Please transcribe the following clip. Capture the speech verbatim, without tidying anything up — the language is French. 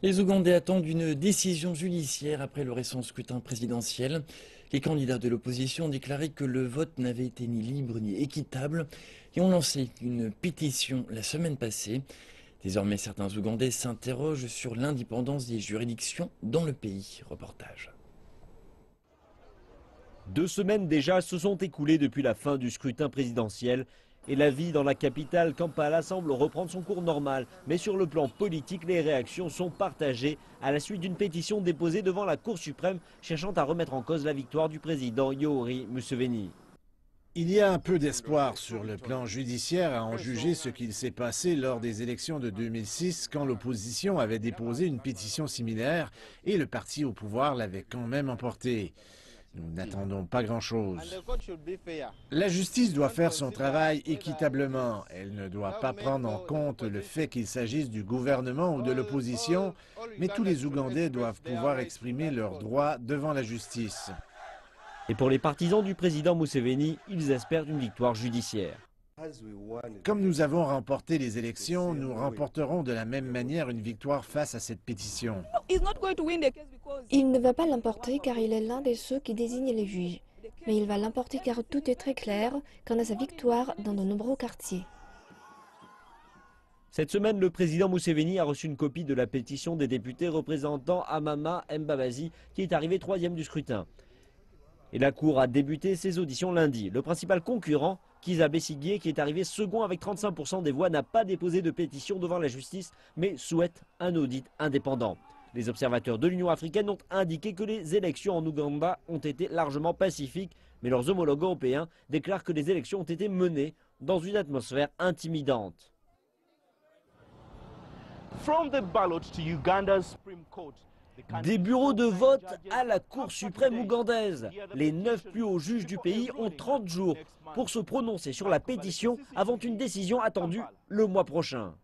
Les Ougandais attendent une décision judiciaire après le récent scrutin présidentiel. Les candidats de l'opposition ont déclaré que le vote n'avait été ni libre ni équitable et ont lancé une pétition la semaine passée. Désormais, certains Ougandais s'interrogent sur l'indépendance des juridictions dans le pays. Reportage. Deux semaines déjà se sont écoulées depuis la fin du scrutin présidentiel et la vie dans la capitale Kampala semble reprendre son cours normal. Mais sur le plan politique, les réactions sont partagées à la suite d'une pétition déposée devant la Cour suprême cherchant à remettre en cause la victoire du président Yoweri Museveni. Il y a un peu d'espoir sur le plan judiciaire à en juger ce qu'il s'est passé lors des élections de deux mille six quand l'opposition avait déposé une pétition similaire et le parti au pouvoir l'avait quand même emportée. Nous n'attendons pas grand-chose. La justice doit faire son travail équitablement. Elle ne doit pas prendre en compte le fait qu'il s'agisse du gouvernement ou de l'opposition, mais tous les Ougandais doivent pouvoir exprimer leurs droits devant la justice. Et pour les partisans du président Museveni, ils espèrent une victoire judiciaire. Comme nous avons remporté les élections, nous remporterons de la même manière une victoire face à cette pétition. Il ne va pas l'emporter car il est l'un de ceux qui désignent les juges. Mais il va l'emporter car tout est très clair quant à sa victoire dans de nombreux quartiers. Cette semaine, le président Museveni a reçu une copie de la pétition des députés représentant Amama Mbabazi qui est arrivé troisième du scrutin. Et la Cour a débuté ses auditions lundi. Le principal concurrent, Kizza Besigye, qui est arrivé second avec trente-cinq pour cent des voix, n'a pas déposé de pétition devant la justice, mais souhaite un audit indépendant. Les observateurs de l'Union africaine ont indiqué que les élections en Ouganda ont été largement pacifiques, mais leurs homologues européens déclarent que les élections ont été menées dans une atmosphère intimidante. From the ballot to Uganda's Supreme Court. Des bureaux de vote à la Cour suprême ougandaise. Les neuf plus hauts juges du pays ont trente jours pour se prononcer sur la pétition avant une décision attendue le mois prochain.